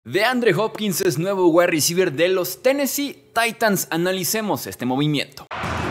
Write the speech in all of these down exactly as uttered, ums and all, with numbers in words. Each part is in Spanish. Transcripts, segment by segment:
DeAndre Hopkins es nuevo wide receiver de los Tennessee Titans. Analicemos este movimiento.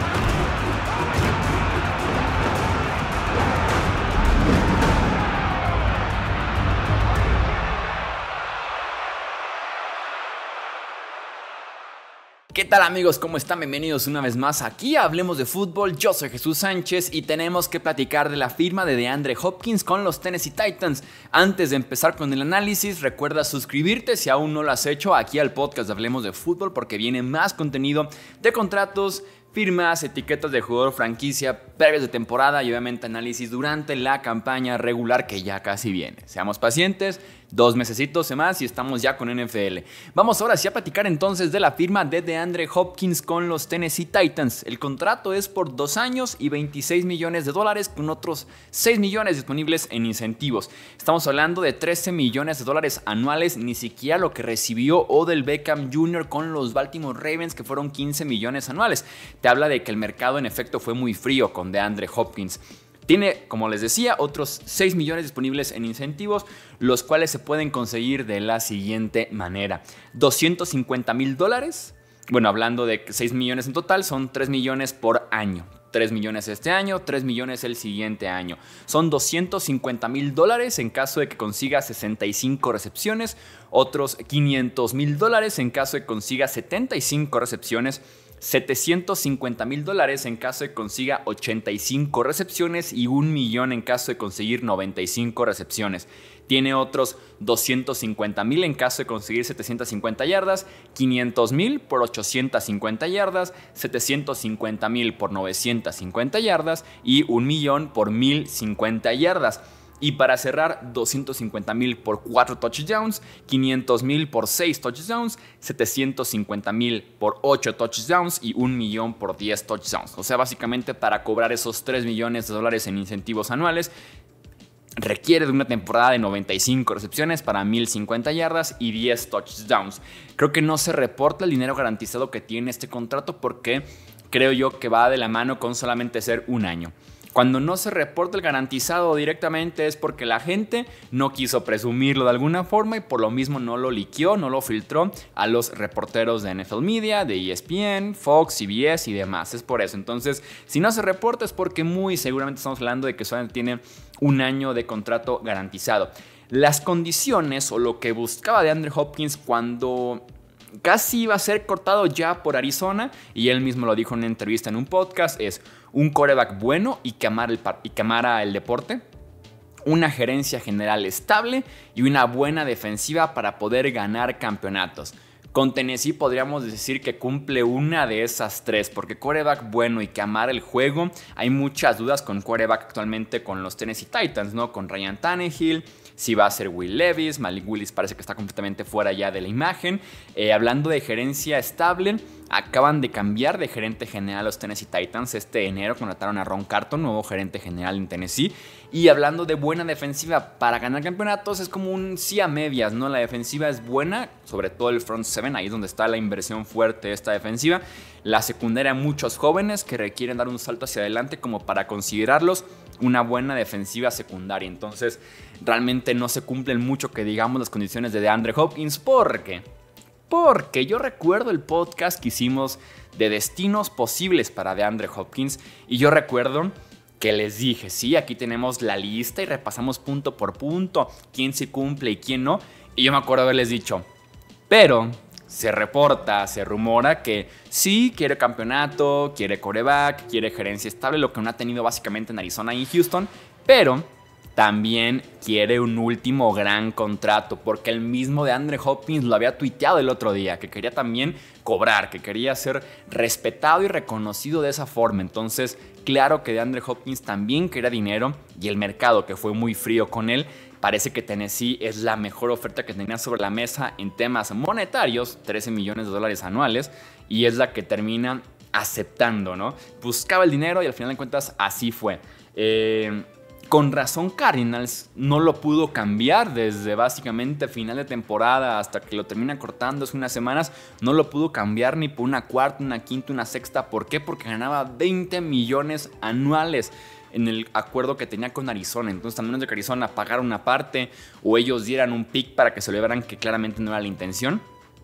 ¿Qué tal amigos? ¿Cómo están? Bienvenidos una vez más aquí a Hablemos de Fútbol. Yo soy Jesús Sánchez y tenemos que platicar de la firma de DeAndre Hopkins con los Tennessee Titans. Antes de empezar con el análisis, recuerda suscribirte si aún no lo has hecho aquí al podcast de Hablemos de Fútbol, porque viene más contenido de contratos, firmas, etiquetas de jugador franquicia, previos de temporada y obviamente análisis durante la campaña regular que ya casi viene. Seamos pacientes, dos mesecitos más y estamos ya con N F L. Vamos ahora sí a platicar entonces de la firma de DeAndre Hopkins con los Tennessee Titans. El contrato es por dos años y veintiséis millones de dólares con otros seis millones disponibles en incentivos. Estamos hablando de trece millones de dólares anuales, ni siquiera lo que recibió Odell Beckham junior con los Baltimore Ravens, que fueron quince millones anuales. Te habla de que el mercado en efecto fue muy frío con DeAndre Hopkins. Tiene, como les decía, otros seis millones disponibles en incentivos, los cuales se pueden conseguir de la siguiente manera. doscientos cincuenta mil dólares, bueno, hablando de seis millones en total, son tres millones por año. tres millones este año, tres millones el siguiente año. Son doscientos cincuenta mil dólares en caso de que consiga sesenta y cinco recepciones, otros quinientos mil dólares en caso de que consiga setenta y cinco recepciones, setecientos cincuenta mil dólares en caso de que consiga ochenta y cinco recepciones y un millón en caso de conseguir noventa y cinco recepciones. Tiene otros doscientos cincuenta mil en caso de conseguir setecientas cincuenta yardas, quinientos mil por ochocientas cincuenta yardas, setecientos cincuenta mil por novecientas cincuenta yardas y un millón por mil cincuenta yardas. Y para cerrar, doscientos cincuenta mil por cuatro touchdowns, quinientos mil por seis touchdowns, setecientos cincuenta mil por ocho touchdowns y un millón por diez touchdowns. O sea, básicamente para cobrar esos tres millones de dólares en incentivos anuales, requiere de una temporada de noventa y cinco recepciones para mil cincuenta yardas y diez touchdowns. Creo que no se reporta el dinero garantizado que tiene este contrato porque creo yo que va de la mano con solamente ser un año. Cuando no se reporta el garantizado directamente es porque la gente no quiso presumirlo de alguna forma y por lo mismo no lo liqueó, no lo filtró a los reporteros de N F L Media, de E S P N, Fox, C B S y demás. Es por eso. Entonces, si no se reporta es porque muy seguramente estamos hablando de que solamente tiene un año de contrato garantizado. Las condiciones o lo que buscaba DeAndre Hopkins cuando casi iba a ser cortado ya por Arizona, y él mismo lo dijo en una entrevista en un podcast, es un quarterback bueno y que amara el, y que amara el deporte, una gerencia general estable y una buena defensiva para poder ganar campeonatos. Con Tennessee podríamos decir que cumple una de esas tres, porque quarterback bueno y que amara el juego, hay muchas dudas con quarterback actualmente con los Tennessee Titans, ¿no? Con Ryan Tannehill, si va a ser Will Levis, Malik Willis parece que está completamente fuera ya de la imagen. Eh, hablando de gerencia estable, acaban de cambiar de gerente general los Tennessee Titans. Este enero contrataron a Ron Carton, nuevo gerente general en Tennessee. Y hablando de buena defensiva para ganar campeonatos, es como un sí a medias, ¿no? La defensiva es buena, sobre todo el front seven, ahí es donde está la inversión fuerte de esta defensiva. La secundaria, muchos jóvenes que requieren dar un salto hacia adelante como para considerarlos una buena defensiva secundaria. Entonces, realmente no se cumplen mucho que digamos las condiciones de DeAndre Hopkins. ¿Por qué? Porque yo recuerdo el podcast que hicimos de destinos posibles para DeAndre Hopkins y yo recuerdo que les dije, sí, aquí tenemos la lista y repasamos punto por punto quién se cumple y quién no. Y yo me acuerdo haberles dicho, pero se reporta, se rumora que sí quiere campeonato, quiere quarterback, quiere gerencia estable, lo que no ha tenido básicamente en Arizona y en Houston, pero también quiere un último gran contrato, porque el mismo DeAndre Hopkins lo había tuiteado el otro día, que quería también cobrar, que quería ser respetado y reconocido de esa forma. Entonces, claro que DeAndre Hopkins también quería dinero y el mercado, que fue muy frío con él, parece que Tennessee es la mejor oferta que tenía sobre la mesa en temas monetarios, trece millones de dólares anuales, y es la que termina aceptando, ¿no? Buscaba el dinero y al final de cuentas así fue. Eh... Con razón Cardinals no lo pudo cambiar desde básicamente final de temporada hasta que lo termina cortando hace unas semanas. No lo pudo cambiar ni por una cuarta, una quinta, una sexta. ¿Por qué? Porque ganaba veinte millones anuales. en el acuerdo que tenía con Arizona. Entonces, a menos de que Arizona pagara una parte o ellos dieran un pick para que se lo llevaran, que claramente no era la intención,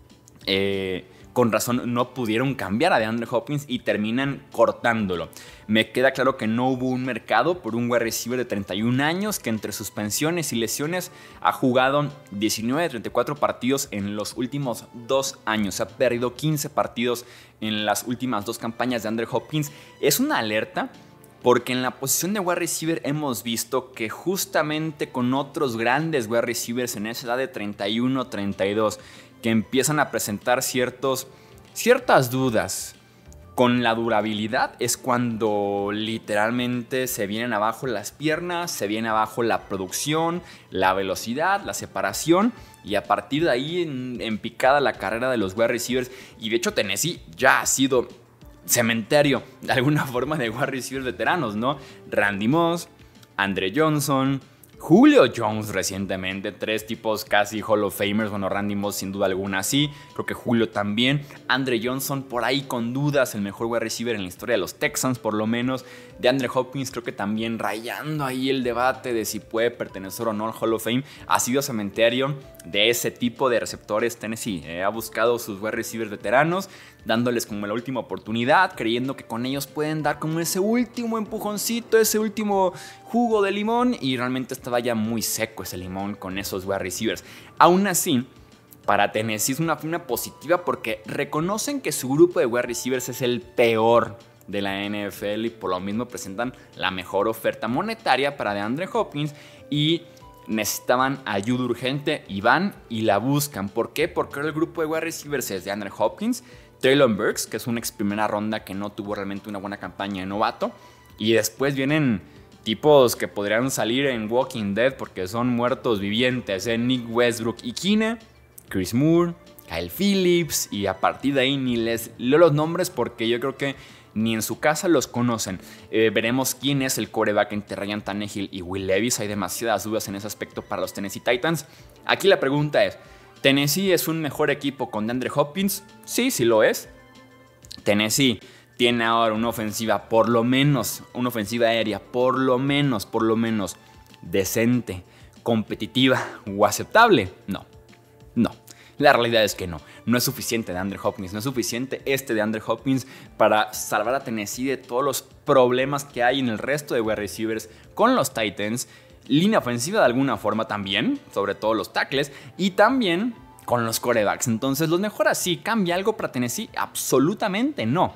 eh, con razón no pudieron cambiar a DeAndre Hopkins y terminan cortándolo. Me queda claro que no hubo un mercado por un wide receiver de treinta y un años que entre suspensiones y lesiones ha jugado diecinueve de treinta y cuatro partidos en los últimos dos años. Ha perdido quince partidos en las últimas dos campañas de DeAndre Hopkins. Es una alerta porque en la posición de wide receiver hemos visto que justamente con otros grandes wide receivers en esa edad de treinta y uno, treinta y dos, que empiezan a presentar ciertos, ciertas dudas con la durabilidad, es cuando literalmente se vienen abajo las piernas, se viene abajo la producción, la velocidad, la separación, y a partir de ahí en, en picada la carrera de los wide receivers. Y de hecho Tennessee ya ha sido cementerio de alguna forma de wide receivers veteranos, ¿no? Randy Moss, Andre Johnson, Julio Jones recientemente, tres tipos casi Hall of Famers. Bueno, Randy Moss sin duda alguna sí, creo que Julio también. Andre Johnson por ahí con dudas, el mejor wide receiver en la historia de los Texans por lo menos. DeAndre Hopkins creo que también rayando ahí el debate de si puede pertenecer o no al Hall of Fame. Ha sido cementerio de ese tipo de receptores Tennessee. Eh, ha buscado sus wide receivers veteranos, dándoles como la última oportunidad, creyendo que con ellos pueden dar como ese último empujoncito, ese último jugo de limón, y realmente estaba ya muy seco ese limón con esos wide receivers. Aún así, para Tennessee es una firma positiva porque reconocen que su grupo de wide receivers es el peor de la N F L y por lo mismo presentan la mejor oferta monetaria para DeAndre Hopkins y necesitaban ayuda urgente y van y la buscan. ¿Por qué? Porque ahora el grupo de wide receivers es DeAndre Hopkins, Treylon Burks, que es un ex primera ronda que no tuvo realmente una buena campaña de novato, y después vienen tipos que podrían salir en Walking Dead porque son muertos vivientes, ¿eh? Nick Westbrook y Kine, Chris Moore, Kyle Phillips, y a partir de ahí ni les leo los nombres porque yo creo que ni en su casa los conocen. Eh, veremos quién es el quarterback entre Ryan Tannehill y Will Levis. Hay demasiadas dudas en ese aspecto para los Tennessee Titans. Aquí la pregunta es, ¿Tennessee es un mejor equipo con DeAndre Hopkins? Sí, sí lo es. Tennessee tiene ahora una ofensiva, por lo menos, una ofensiva aérea, por lo menos, por lo menos, decente, competitiva o aceptable. No, no. La realidad es que no. No es suficiente DeAndre Hopkins. No es suficiente este DeAndre Hopkins para salvar a Tennessee de todos los problemas que hay en el resto de wide receivers con los Titans. Línea ofensiva de alguna forma también, sobre todo los tackles, y también con los quarterbacks. Entonces, ¿los mejora? Sí. ¿Cambia algo para Tennessee? Absolutamente no.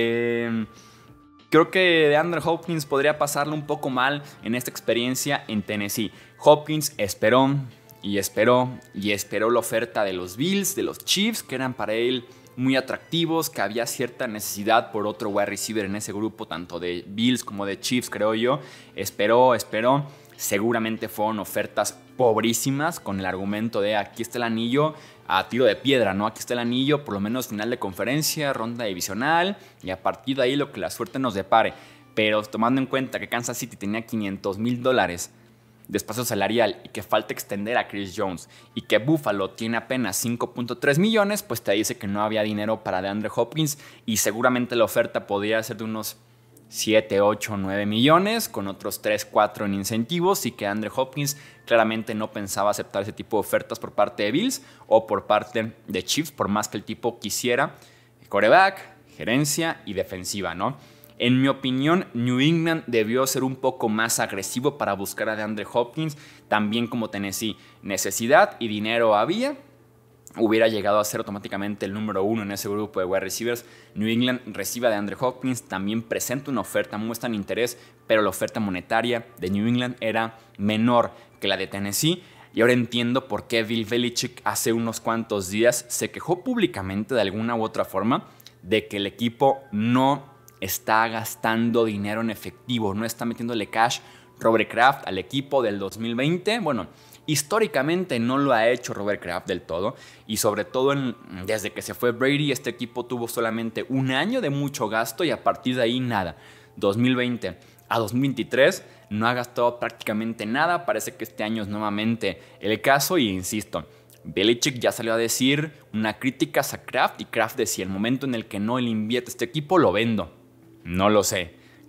Eh, creo que DeAndre Hopkins podría pasarle un poco mal en esta experiencia en Tennessee. Hopkins esperó y esperó y esperó la oferta de los Bills, de los Chiefs, que eran para él muy atractivos, que había cierta necesidad por otro wide receiver en ese grupo, tanto de Bills como de Chiefs, creo yo. Esperó, esperó. Seguramente fueron ofertas pobrísimas con el argumento de aquí está el anillo a tiro de piedra, ¿no? Aquí está el anillo, por lo menos final de conferencia, ronda divisional, y a partir de ahí lo que la suerte nos depare. Pero tomando en cuenta que Kansas City tenía quinientos mil dólares de espacio salarial y que falta extender a Chris Jones y que Buffalo tiene apenas cinco punto tres millones, pues te dice que no había dinero para DeAndre Hopkins y seguramente la oferta podría ser de unos siete, ocho, nueve millones con otros tres, cuatro en incentivos, y que DeAndre Hopkins claramente no pensaba aceptar ese tipo de ofertas por parte de Bills o por parte de Chiefs, por más que el tipo quisiera quarterback, gerencia y defensiva, ¿no? En mi opinión, New England debió ser un poco más agresivo para buscar a DeAndre Hopkins, también como Tennessee. Necesidad y dinero había, hubiera llegado a ser automáticamente el número uno en ese grupo de wide receivers. New England recibe a DeAndre Hopkins, también presenta una oferta, muestran interés, pero la oferta monetaria de New England era menor que la de Tennessee. Y ahora entiendo por qué Bill Belichick hace unos cuantos días se quejó públicamente de alguna u otra forma de que el equipo no está gastando dinero en efectivo, no está metiéndole cash Robert Kraft al equipo del dos mil veinte. Bueno, históricamente no lo ha hecho Robert Kraft del todo, y sobre todo en, desde que se fue Brady, este equipo tuvo solamente un año de mucho gasto y a partir de ahí nada. dos mil veinte a dos mil veintitrés no ha gastado prácticamente nada, parece que este año es nuevamente el caso y insisto, Belichick ya salió a decir una crítica a Kraft y Kraft decía el momento en el que no le invierte este equipo lo vendo. No lo sé.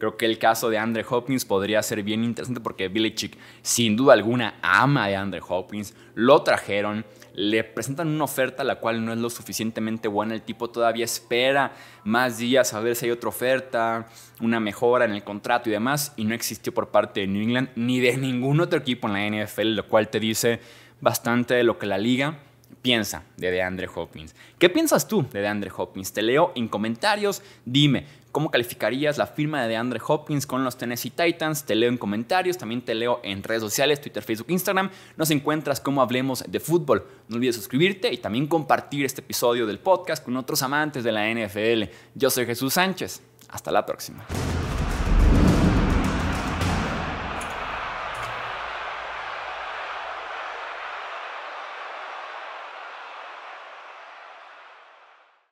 Creo que el caso de Andre Hopkins podría ser bien interesante porque Belichick sin duda alguna ama a Andre Hopkins, lo trajeron, le presentan una oferta la cual no es lo suficientemente buena, el tipo todavía espera más días a ver si hay otra oferta, una mejora en el contrato y demás, y no existió por parte de New England ni de ningún otro equipo en la N F L, lo cual te dice bastante de lo que la liga piensa de DeAndre Hopkins. ¿Qué piensas tú de DeAndre Hopkins? Te leo en comentarios, dime cómo calificarías la firma de DeAndre Hopkins con los Tennessee Titans. Te leo en comentarios, también te leo en redes sociales, Twitter, Facebook, Instagram. Nos encuentras como Hablemos de Fútbol. No olvides suscribirte y también compartir este episodio del podcast con otros amantes de la N F L. Yo soy Jesús Sánchez. Hasta la próxima.